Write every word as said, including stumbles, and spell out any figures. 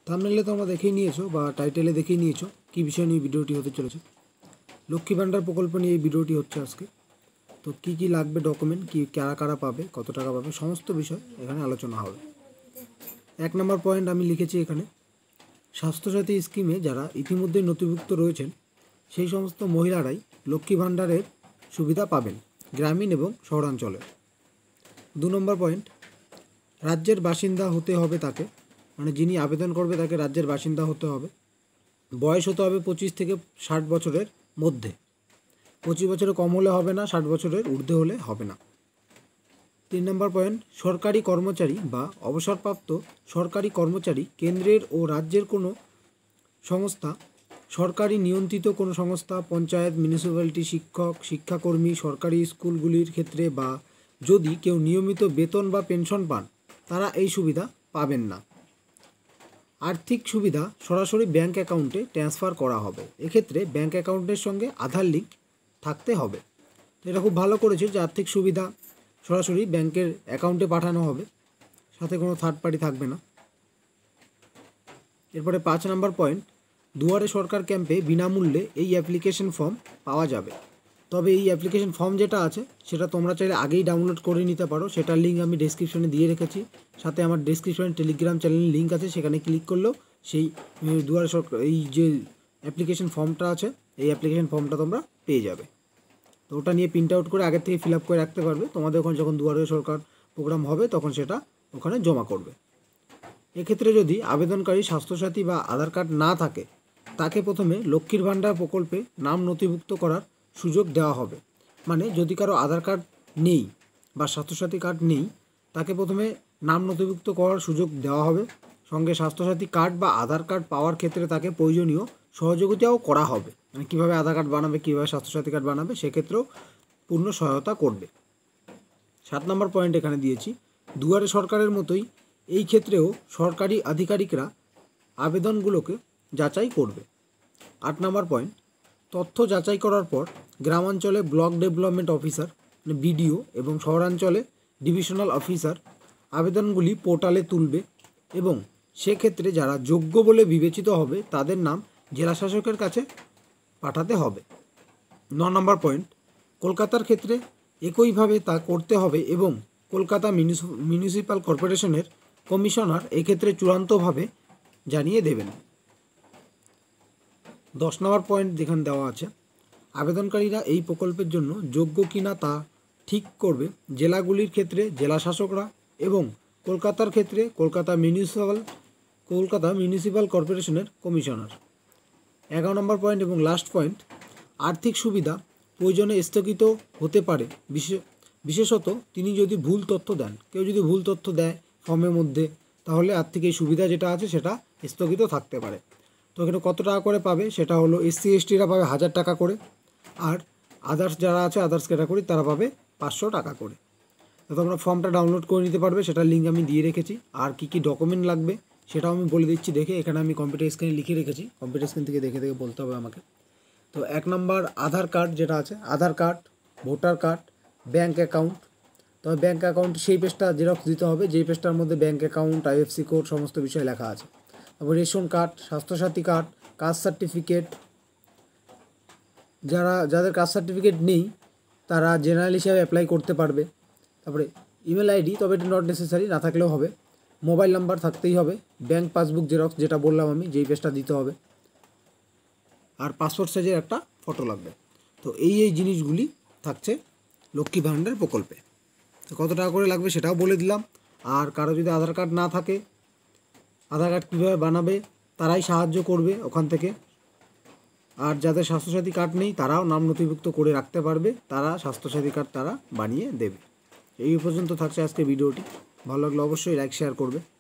থাম্বনেলে তোমরা দেখেই নিয়েছো বা টাইটেলে দেখেই নিয়েছো কী বিষয় নিয়ে ভিডিওটি হতে চলেছে। লক্ষ্মী ভাণ্ডার প্রকল্প নিয়ে এই ভিডিওটি হচ্ছে আজকে। তো কী কী লাগবে ডকুমেন্ট, কী কারা কারা পাবে, কত টাকা পাবে, সমস্ত বিষয় এখানে আলোচনা হবে। এক নম্বর পয়েন্ট আমি লিখেছি এখানে, স্বাস্থ্যসাথী স্কিমে যারা ইতিমধ্যে নথিভুক্ত রয়েছেন সেই সমস্ত মহিলারাই লক্ষ্মী ভাণ্ডারের সুবিধা পাবেন গ্রামীণ এবং শহরাঞ্চলে। দু নম্বর পয়েন্ট, রাজ্যের বাসিন্দা হতে হবে তাকে, মানে যিনি আবেদন করবে তাকে রাজ্যের বাসিন্দা হতে হবে। বয়স হতে হবে পঁচিশ থেকে ষাট বছরের মধ্যে, পঁচিশ বছরের কম হলে হবে না, ষাট বছরের ঊর্ধ্বে হলে হবে না। তিন নম্বর পয়েন্ট, সরকারি কর্মচারী বা অবসরপ্রাপ্ত সরকারি কর্মচারী কেন্দ্রের ও রাজ্যের কোনো সংস্থা, সরকারি নিয়ন্ত্রিত কোনো সংস্থা, পঞ্চায়েত, মিউনিসিপ্যালিটি, শিক্ষক, শিক্ষাকর্মী, সরকারি স্কুলগুলির ক্ষেত্রে বা যদি কেউ নিয়মিত বেতন বা পেনশন পান তারা এই সুবিধা পাবেন না। আর্থিক সুবিধা সরাসরি ব্যাংক অ্যাকাউন্টে ট্রান্সফার করা হবে। এক্ষেত্রে ব্যাংক অ্যাকাউন্টের সঙ্গে আধার লিঙ্ক থাকতে হবে। এটা খুব ভালো করেছে যে আর্থিক সুবিধা সরাসরি ব্যাংকের অ্যাকাউন্টে পাঠানো হবে, সাথে কোনো থার্ড পার্টি থাকবে না। এরপরে পাঁচ নম্বর পয়েন্ট, দুয়ারে সরকার ক্যাম্পে বিনামূল্যে এই অ্যাপ্লিকেশন ফর্ম পাওয়া যাবে। তবে এই অ্যাপ্লিকেশন ফর্ম যেটা আছে সেটা তোমরা চাইলে আগেই ডাউনলোড করে নিতে পারো, সেটার লিঙ্ক আমি ডেসক্রিপশনে দিয়ে রেখেছি। সাথে আমার ডেসক্রিপশনে টেলিগ্রাম চ্যানেলের লিঙ্ক আছে, সেখানে ক্লিক করলেও সেই দুয়ারে সরকার এই যে অ্যাপ্লিকেশন ফর্মটা আছে এই অ্যাপ্লিকেশন ফর্মটা তোমরা পেয়ে যাবে। তো ওটা নিয়ে প্রিন্ট আউট করে আগের থেকে ফিল আপ করে রাখতে পারবে। তোমাদের ওখানে যখন দুয়ারে সরকার প্রোগ্রাম হবে তখন সেটা ওখানে জমা করবে। এক্ষেত্রে যদি আবেদনকারী স্বাস্থ্যসাথী বা আধার কার্ড না থাকে তাকে প্রথমে লক্ষ্মীর ভাণ্ডার প্রকল্পে নাম নথিভুক্ত করার সুযোগ দেওয়া হবে। মানে যদি কারো আধার কার্ড নেই বা স্বাস্থ্যসাথী কার্ড নেই তাকে প্রথমে নাম নথিভুক্ত করার সুযোগ দেওয়া হবে। সঙ্গে স্বাস্থ্যসাথী কার্ড বা আধার কার্ড পাওয়ার ক্ষেত্রে তাকে প্রয়োজনীয় সহযোগিতাও করা হবে, মানে কীভাবে আধার কার্ড বানাবে, কীভাবে স্বাস্থ্যসাথী কার্ড বানাবে সেক্ষেত্রেও পূর্ণ সহায়তা করবে। সাত নম্বর পয়েন্ট এখানে দিয়েছি, দুয়ারে সরকারের মতোই এই ক্ষেত্রেও সরকারি আধিকারিকরা আবেদনগুলোকে যাচাই করবে। আট নম্বর পয়েন্ট, তথ্য যাচাই করার পর গ্রামাঞ্চলে ব্লক ডেভেলপমেন্ট অফিসার মানে বিডিও এবং শহরাঞ্চলে ডিভিশনাল অফিসার আবেদনগুলি পোর্টালে তুলবে এবং সেক্ষেত্রে যারা যোগ্য বলে বিবেচিত হবে তাদের নাম জেলা শাসকের কাছে পাঠাতে হবে। ন নম্বর পয়েন্ট, কলকাতার ক্ষেত্রে একইভাবে তা করতে হবে এবং কলকাতা মিউনিসিপ্যাল কর্পোরেশনের কমিশনার এক্ষেত্রে চূড়ান্তভাবে জানিয়ে দেবেন। দশ নম্বর পয়েন্ট যেখানে দেওয়া আছে, আবেদনকারীরা এই প্রকল্পের জন্য যোগ্য কিনা তা ঠিক করবে জেলাগুলির ক্ষেত্রে জেলা শাসকরা এবং কলকাতার ক্ষেত্রে কলকাতা মিউনিসিপ্যাল কলকাতা মিউনিসিপ্যাল কর্পোরেশনের কমিশনার। এগারো নম্বর পয়েন্ট এবং লাস্ট পয়েন্ট, আর্থিক সুবিধা প্রয়োজনে স্থগিত হতে পারে বিশেষত তিনি যদি ভুল তথ্য দেন। কেউ যদি ভুল তথ্য দেয় ফর্মের মধ্যে তাহলে আর্থিক এই সুবিধা যেটা আছে সেটা স্থগিত থাকতে পারে। তো এখানে কত টাকা করে পাবে সেটা হলো এসসি এসটিরা পাবে হাজার টাকা করে, আর আদার্স যারা আছে আদার্স ক্যাটাগরি তারা পাবে পাঁচশো টাকা করে। তো তোমরা ফর্মটা ডাউনলোড করে নিতে পারবে, সেটার লিঙ্ক আমি দিয়ে রেখেছি। আর কী কী ডকুমেন্ট লাগবে সেটাও আমি বলে দিচ্ছি দেখে, এখানে আমি কম্পিউটার স্ক্রিনে লিখে রেখেছি, কম্পিউটার স্ক্রিন থেকে দেখে দেখে বলতে হবে আমাকে। তো এক নম্বর আধার কার্ড যেটা আছে, Aadhaar card, voter card, bank account. তবে ব্যাঙ্ক অ্যাকাউন্ট সেই পেজটা জেরক্স দিতে হবে যেই পেজটার মধ্যে ব্যাঙ্ক অ্যাকাউন্ট, আইএফসি কোড সমস্ত বিষয় লেখা আছে। তারপর ration card, Swasthya Sathi card, caste certificate. যারা যাদের কাস্ট সার্টিফিকেট নেই তারা জেনারেল হিসাবে অ্যাপ্লাই করতে পারবে। তারপরে ইমেল আইডি, তবে এটা নট নেসেসারি, না থাকলেও হবে। মোবাইল নাম্বার থাকতেই হবে। ব্যাঙ্ক পাসবুক জেরক্স যেটা বললাম আমি, যেই পেজটা দিতে হবে। আর পাসপোর্ট সাইজের একটা ফটো লাগবে। তো এই এই জিনিসগুলি থাকছে লক্ষ্মী ভাণ্ডার প্রকল্পে। তো কত টাকা করে লাগবে সেটাও বলে দিলাম। আর কারো যদি আধার কার্ড না থাকে আধার কার্ড কীভাবে বানাবে তারাই সাহায্য করবে ওখান থেকে। আর যাদের স্বাস্থ্যসাথী কার্ড নেই তারাও নাম নথিভুক্ত করে রাখতে পারবে, তারা স্বাস্থ্যসাথী কার্ড তারা বানিয়ে দেবে। এই পর্যন্ত থাকছে আজকে ভিডিওটি। ভালো লাগলে অবশ্যই লাইক শেয়ার করবে।